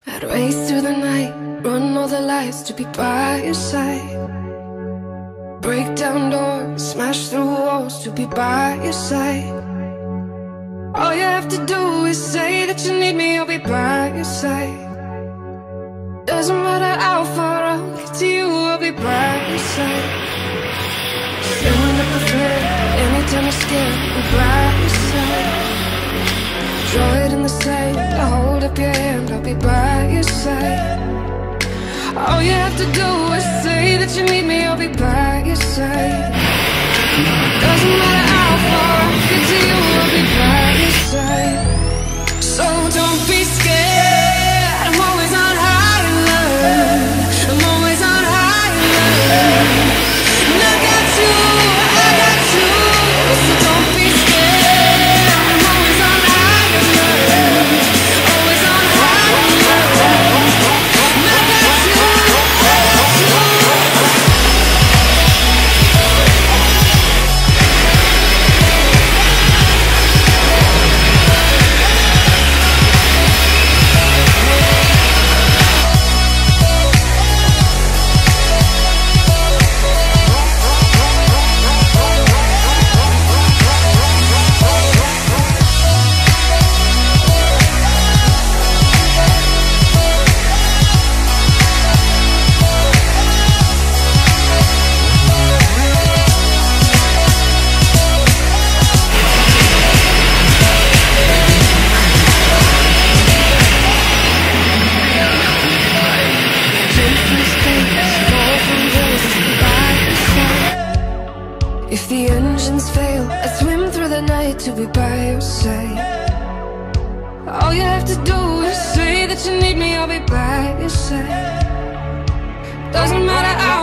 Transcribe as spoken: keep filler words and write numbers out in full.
I'd race through the night, run all the lights to be by your side. Break down doors, smash through walls to be by your side. All you have to do is say that you need me, I'll be by your side. Doesn't matter how far I'll get to you, I'll be by your side. Stand up and flare, anytime you're scared, I'll be by your side. Draw it in the sand, I'll hold up your hand, I'll be by your side. All you have to do is say that you need me, I'll be by your side. Doesn't matter how far I get to you, I'll be by your side. So don't be scared, I'm always on high alert. I'm always on high alert. And I got you, I got you. So don't be scared, I'm always on high alert. Always on high alert. And I got you, I got you. If the engines fail, I swim through the night to be by your side. All you have to do is say that you need me, I'll be by your side. Doesn't matter how